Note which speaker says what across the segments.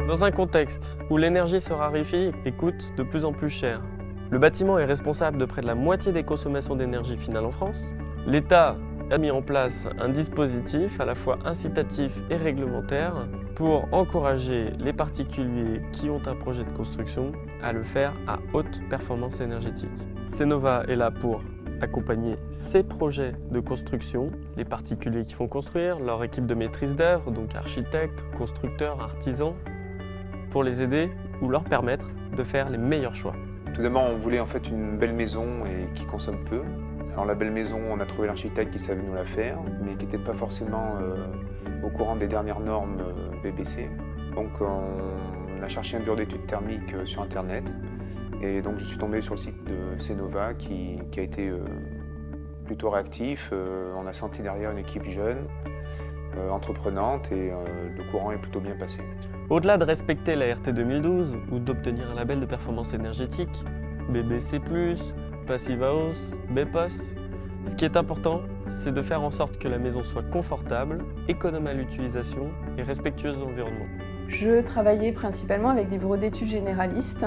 Speaker 1: Dans un contexte où l'énergie se raréfie et coûte de plus en plus cher, le bâtiment est responsable de près de la moitié des consommations d'énergie finale en France. L'État a mis en place un dispositif à la fois incitatif et réglementaire pour encourager les particuliers qui ont un projet de construction à le faire à haute performance énergétique. Cnova est là pour accompagner ces projets de construction, les particuliers qui font construire, leur équipe de maîtrise d'œuvre, donc architectes, constructeurs, artisans, pour les aider ou leur permettre de faire les meilleurs choix.
Speaker 2: Tout d'abord, on voulait en fait une belle maison et qui consomme peu. Alors la belle maison, on a trouvé l'architecte qui savait nous la faire, mais qui n'était pas forcément au courant des dernières normes BBC. Donc on a cherché un bureau d'études thermiques sur Internet. Et donc je suis tombé sur le site de Cnova qui a été plutôt réactif. On a senti derrière une équipe jeune, entreprenante, et le courant est plutôt bien passé.
Speaker 1: Au-delà de respecter la RT 2012 ou d'obtenir un label de performance énergétique, BBC+, Passive House, BPOS, ce qui est important, c'est de faire en sorte que la maison soit confortable, économe à l'utilisation et respectueuse de l'environnement.
Speaker 3: Je travaillais principalement avec des bureaux d'études généralistes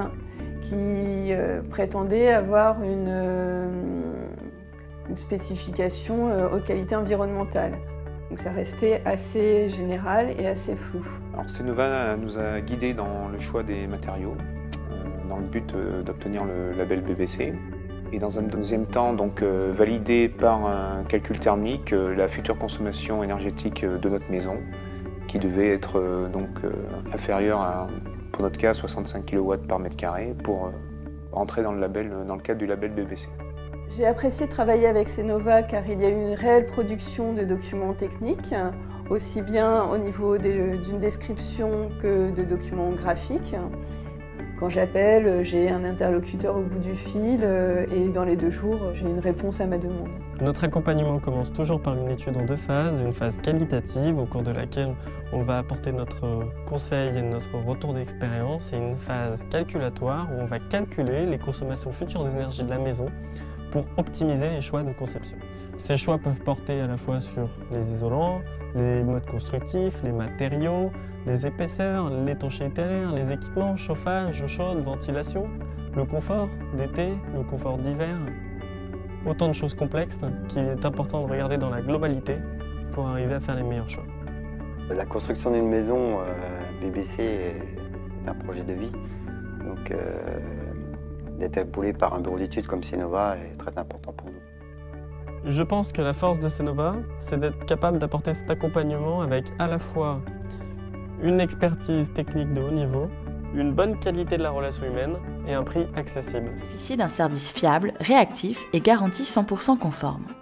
Speaker 3: qui prétendaient avoir une spécification haute qualité environnementale. Donc ça restait assez général et assez flou.
Speaker 2: Alors Cnova nous a guidés dans le choix des matériaux, dans le but d'obtenir le label BBC. Et dans un deuxième temps, donc, validé par un calcul thermique la future consommation énergétique de notre maison, qui devait être inférieure à, pour notre cas, 65 kW par mètre carré pour entrer dans le cadre du label BBC.
Speaker 3: J'ai apprécié travailler avec Cnova car il y a eu une réelle production de documents techniques, aussi bien au niveau d'une description que de documents graphiques. Quand j'appelle, j'ai un interlocuteur au bout du fil et dans les 2 jours, j'ai une réponse à ma demande.
Speaker 1: Notre accompagnement commence toujours par une étude en 2 phases, une phase qualitative au cours de laquelle on va apporter notre conseil et notre retour d'expérience, et une phase calculatoire où on va calculer les consommations futures d'énergie de la maison pour optimiser les choix de conception. Ces choix peuvent porter à la fois sur les isolants, les modes constructifs, les matériaux, les épaisseurs, l'étanchéité à l'air, les équipements, chauffage, eau chaude, ventilation, le confort d'été, le confort d'hiver. Autant de choses complexes qu'il est important de regarder dans la globalité pour arriver à faire les meilleurs choix.
Speaker 4: La construction d'une maison BBC est un projet de vie. Donc, d'être épaulé par un bureau d'études comme Cnova est très important pour nous.
Speaker 1: Je pense que la force de Cnova, c'est d'être capable d'apporter cet accompagnement avec à la fois une expertise technique de haut niveau, une bonne qualité de la relation humaine et un prix accessible.
Speaker 5: Bénéficier d'un service fiable, réactif et garanti 100% conforme.